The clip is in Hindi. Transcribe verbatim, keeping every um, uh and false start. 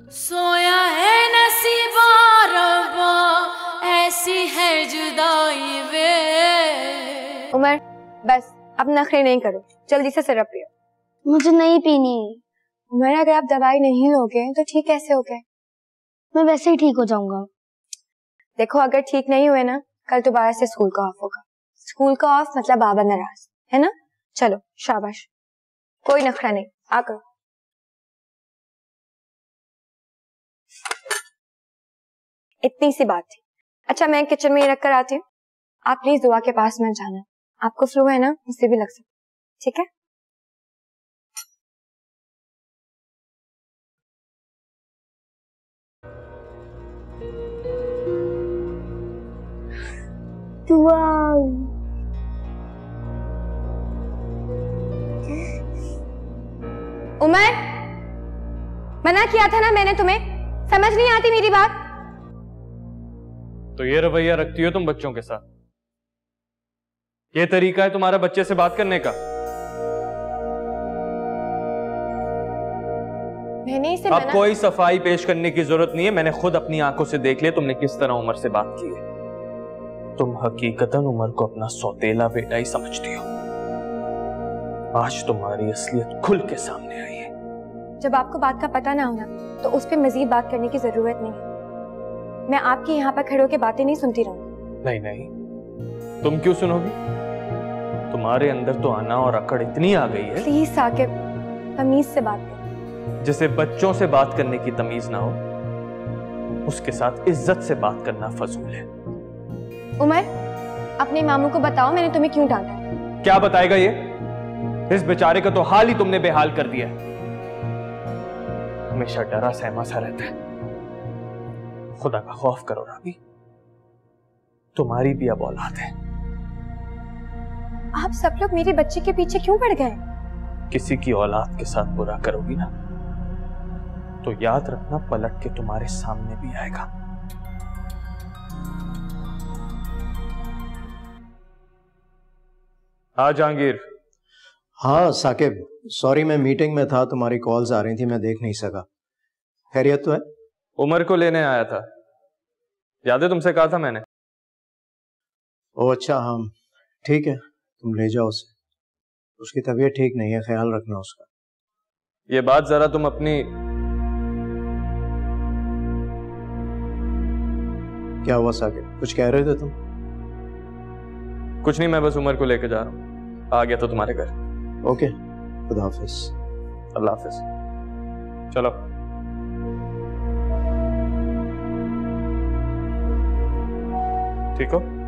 सोया है नसीबा रब्बा, ऐसी है जुदाई वे। उमर बस अब नखरे नहीं करो, जल्दी से सिरप पियो। मुझे नहीं पीनी। उमर अगर आप दवाई नहीं लोगे तो ठीक कैसे हो गए? मैं वैसे ही ठीक हो जाऊंगा। देखो अगर ठीक नहीं हुए ना, कल दोबारा से स्कूल का ऑफ होगा। स्कूल का ऑफ मतलब बाबा नाराज, है ना? चलो शाबाश, कोई नखरा नहीं, आकर। इतनी सी बात थी। अच्छा मैं किचन में ही रख कर आती हूँ, आप प्लीज दुआ के पास मत जाना। आपको फ्लू है ना, उससे भी लग सकता, ठीक है? दुआ। उमर, मना किया था ना मैंने तुम्हें, समझ नहीं आती मेरी बात? तो ये रवैया रखती हो तुम बच्चों के साथ? ये तरीका है तुम्हारा बच्चे से बात करने का? मैंने इसे अब मना... कोई सफाई पेश करने की जरूरत नहीं है, मैंने खुद अपनी आंखों से देख लिया तुमने किस तरह उमर से बात की है। तुम हकीकतन उमर को अपना सौतेला बेटा ही समझती हो। आज तुम्हारी असलियत खुल के सामने आई है। जब आपको बात का पता ना होना तो उस पर मजीद बात करने की जरूरत नहीं है। मैं आपकी यहाँ पर खड़े होकर बातें नहीं सुनती रहूंगी। नहीं नहीं, तुम क्यों सुनोगी? तुम्हारे अंदर तो आना और अकड़ इतनी आ गई है। प्लीज साकिब, तमीज से बात कर। जिसे बच्चों से बात करने की तमीज ना हो, उसके साथ इज्जत से बात करना फजूल है। उमर, अपने मामू को बताओ मैंने तुम्हें क्यों डांटा है। क्या बताएगा ये? इस बेचारे का तो हाल ही तुमने बेहाल कर दिया है। हमेशा डरा सहमा सा रहता है। खुदा का खौफ करो राबी, तुम्हारी भी अब औलाद है। आप सब लोग मेरे बच्चे के पीछे क्यों पड़ गए? किसी की औलाद के साथ बुरा करोगी ना तो याद रखना पलट के तुम्हारे सामने भी आएगा। हाँ जहांगीर। हाँ साकिब, सॉरी मैं मीटिंग में था, तुम्हारी कॉल्स आ रही थी, मैं देख नहीं सका। खैरियत तो है? उमर को लेने आया था, याद है तुमसे कहा था मैंने? ओ अच्छा, हाँ ठीक है, तुम ले जाओ उसे। उसकी तबीयत ठीक नहीं है, ख्याल रखना उसका। ये बात जरा तुम अपनी... क्या हुआ साकिब, कुछ कह रहे थे तुम? कुछ नहीं, मैं बस उमर को लेकर जा रहा हूँ, आ गया तो तुम्हारे घर। ओके, खुदा हाफिज। अल्लाह हाफिज। चलो। ठीक हो?